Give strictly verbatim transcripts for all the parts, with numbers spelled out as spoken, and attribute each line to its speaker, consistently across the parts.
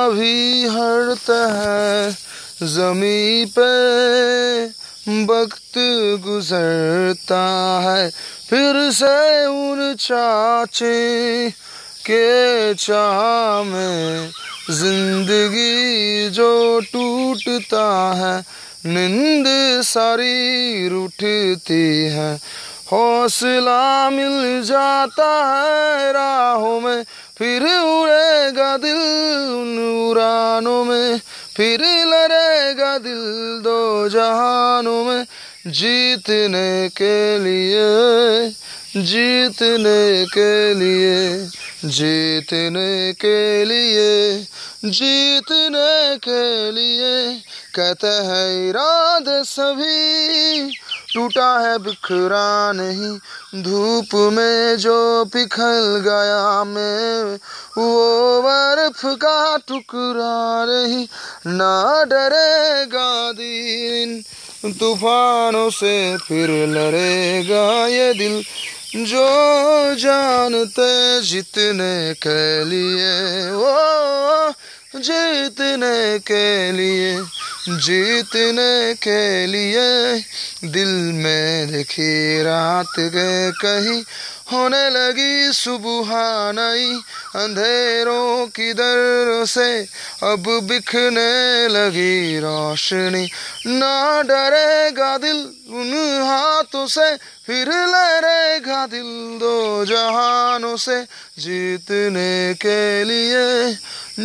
Speaker 1: भी हर तह ज़मीं पे वक्त गुजरता है, फिर से उन चाचे के चाह में जिंदगी जो टूटता है, नींद सारी रूठती है, हौसला मिल जाता है राहों में, फिर उड़ेगा दिल उन उड़ानों में, फिर लड़ेगा दिल दो जहानों में, जीतने के लिए जीतने के लिए जीतने के लिए जीतने के लिए। कहते हैं इरादे सभी, टूटा है बिखरा नहीं, धूप में जो पिघल गया मैं वो बर्फ का टुकड़ा नहीं। ना डरेगा दिन तूफानों से, फिर लड़ेगा ये दिल जो जानते जीतने के लिए, ओ जीतने के लिए जीतने के लिए। दिल में देखी रात के कहीं होने लगी सुबह नई, अंधेरों की दर से अब बिखने लगी रोशनी। ना डरेगा दिल उन हाथों से, फिर लड़ेगा दिल दो जहानों से, जीतने के लिए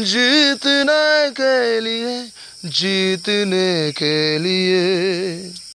Speaker 1: जीतने के लिए जीतने के लिए।